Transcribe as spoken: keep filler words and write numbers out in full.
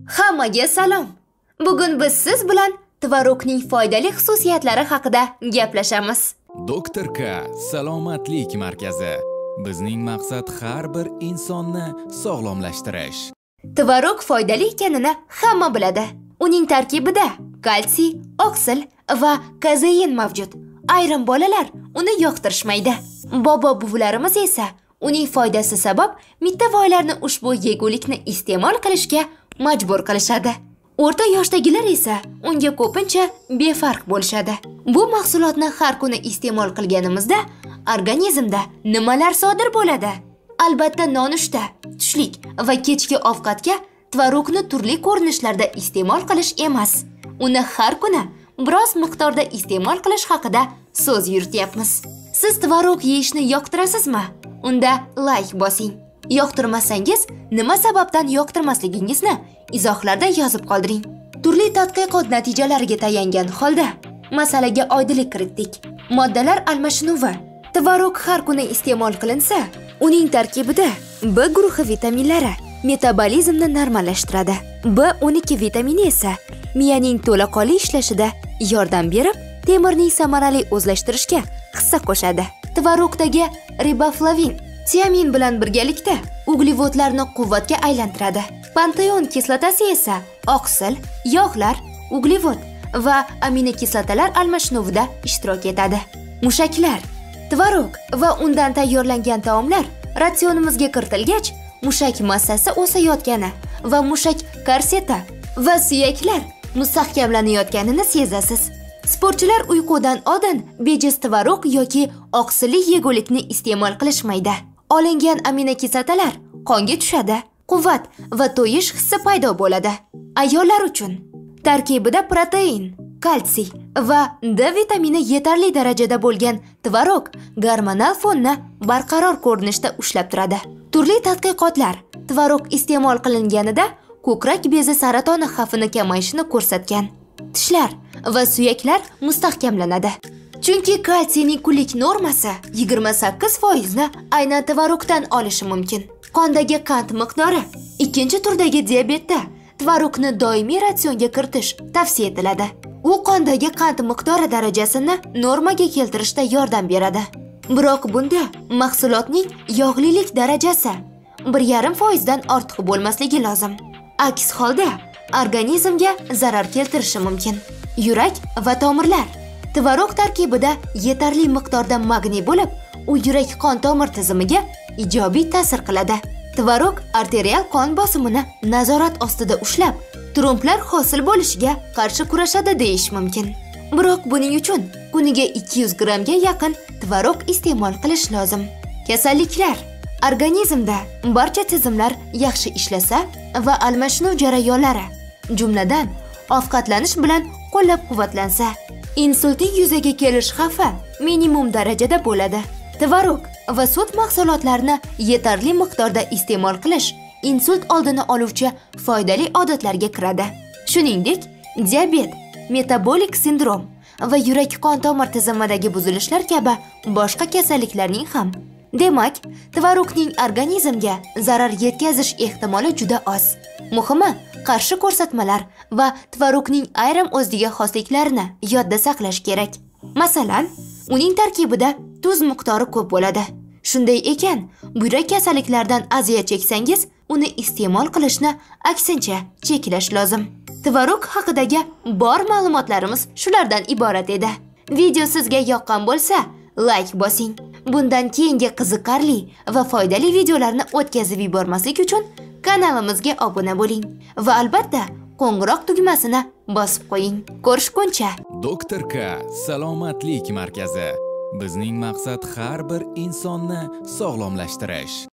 Hammaga salom. Bugun biz siz bilan tvorogning foydali xususiyatlari haqida gaplashamiz. Doktor K salomatlik markazi. Bizning maqsad har bir insonni sog'lomlashtirish. Tvorog foydali ekanini hamma biladi. Uning tarkibida kalsiy, oksil va kazein mavjud. Ayrim bolalar uni yoqtirishmaydi. Bobo-buvilarimiz esa uning foydasi sabab mittavoylarni ushbu yegulikni iste'mol qilishga majbur qilishadi. O'rta yoshdagilar esa unga ko'pincha befarq bo'lishadi. Bu mahsulotni har kuni iste'mol qilganimizda organizmda nimalar sodir bo'ladi? Albatta nonushta, tushlik va kechki ovqatga tvorogni turli ko'rinishlarda iste'mol qilish emas. Uni har kuni biroz miqdorda iste'mol qilish haqida so'z yurityapmiz. Siz tvorog yeyishni yoqtirasizmi? Unda like bosing. Yoqtirmasangiz, nima sababdan yoqtirmasligingizni izohlarda yozib qoldiring. Turli tadqiqot natijalariga tayangan holda masalaga oydinlik kiritdik. Moddalar almashinuvi. Tvorog har kuni iste'mol qilinsa, uning tarkibida B guruhi vitaminlari metabolizmni normallashtiradi. B o'n ikki vitamini esa miyaning to'laqonli ishlashida yordam berib, temirning samarali o'zlashtirishga hissa qo'shadi. Tvorogdagi riboflavin tiamin bilan birgalikda uglevodlarni quvvatga aylantiradi. Panteon kislotasi esa oqsil, yog'lar, uglevod va aminokislotalar almashinuvida ishtirok etadi. Mushaklar. Tvorog va undan tayyorlangan taomlar ratsionimizga kiritilgach, mushak massasi o'sayotgani va mushak korseti va suyaklar mustahkamlanayotganini sezasiz. Sportchilar uyqudan oldin bejiz tvorog yoki oqsilli yegulikni iste'mol qilishmaydi. Olingan aminokislotalar qonga tushadi, quvvat va to'yish hissi paydo bo'ladi. Ayollar uchun tarkibida protein, kalsiy va D vitamini yetarli darajada bo'lgan tvorog gormonal fonni barqaror ko'rinishda ushlab turadi. Turli tadqiqotlar tvorog iste'mol qilinganida ko'krak bezi saratoni xavfini kamayishini ko'rsatgan. Tishlar va suyaklar mustahkamlanadi. Chunki kalsiyning kunlik normasi yigirma sakkiz foiz ni aynan tvorogdan olishi mumkin. Qondagi qand miqdori. Ikkinchi turdagi diabetda tvorogni doimiy ratsionga kiritish tavsiya etiladi. U qondagi qand miqdori darajasini normaga keltirishda yordam beradi. Biroq bunda mahsulotning yog'lilik darajasi bir yarim foiz dan ortiq bo'lmasligi lozim. Aks holda organizmga zarar keltirishi mumkin. Yurak va tomirlar. Tvorog tarkibida yetarli miqdorda magniy bo'lib, u yurak qon tomir tizimiga ijobiy ta'sir qiladi. Tvorog arterial qon bosimini nazorat ostida ushlab, tromblar hosil bo'lishiga qarshi kurashadi deyish mumkin. Biroq buning uchun kuniga ikki yuz grammga yaqin tvorog iste'mol qilish lozim. Kasalliklar. Organizmda barcha tizimlar yaxshi ishlasa va almashinuv jarayonlari, jumladan ovqatlanish bilan qo'llab-quvvatlansa, insultning yuzaga kelish xavfi minimum darajada bo'ladi. Tvorog va sut mahsulotlarini yetarli miqdorda iste'mol qilish insult oldini oluvchi foydali odatlarga kiradi. Shuningdek, diabet, metabolik sindrom va yurak qon tomir tizimidagi buzilishlar kabi boshqa kasalliklarning ham. Demak, tvorogning organizmga zarar yetkazish ehtimoli juda oz. Muhimi, qarshi ko'rsatmalar va tvorogning ayrim o'ziga xosliklarini yodda saqlash kerak. Masalan, uning tarkibida tuz miqdori ko'p bo'ladi. Shunday ekan, buyrak kasalliklaridan aziyat cheksangiz, uni iste'mol qilishni aksincha cheklash lozim. Tvorog haqidagi bor ma'lumotlarimiz shulardan iborat edi. Video sizga yoqqan bo'lsa, like bosing. Bundan keyingi qiziqarli va foydali videolarni o'tkazib yubormaslik uchun kanalimizga obuna bo'ling va albatta qo'ng'iroq tugmasini bosib qo'ying. Ko'rishguncha. Doktor K salomatlik markazi. Bizning maqsad har bir insonni sog'lomlashtirish.